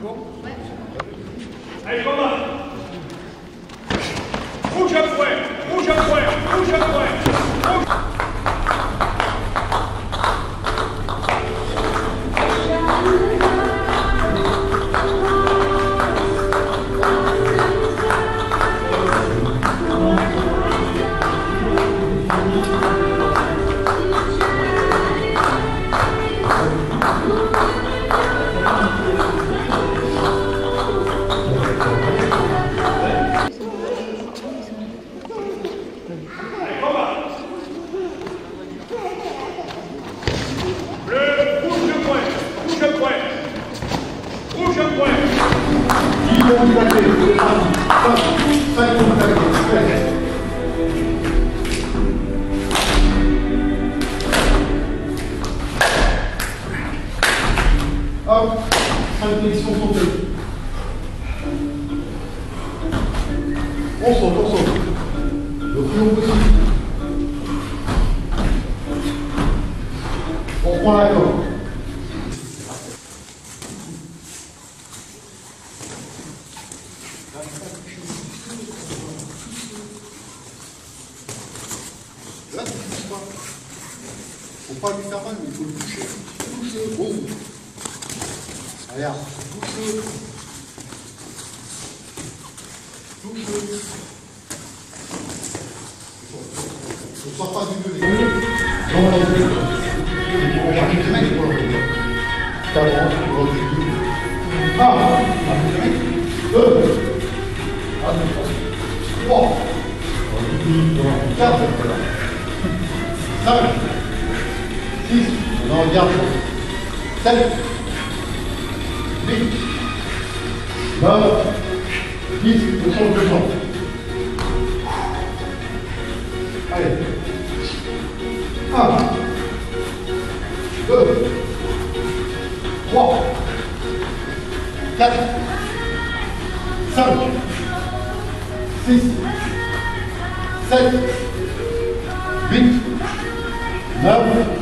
Allez, combat. Rouge à poing, rouge à poing, rouge à poing. Hop, 5 positions sautées. On saute. Le plus haut possible. On prend la corde. Là, tu ne touches pas. Il ne faut pas lui faire mal, mais il faut le toucher. Toucher, boum. Regarde, touche-le. Touche-le. Ne sors pas du nez. Non, non, on va chercher les mecs pour le faire. T'avances, tu recules. 1, 2, 3, 4, 5, 6, on regarde. 7, 8, 9, 10, on change de champ. Allez. 1, 2, 3, 4, 5, 6, 7, 8, 9,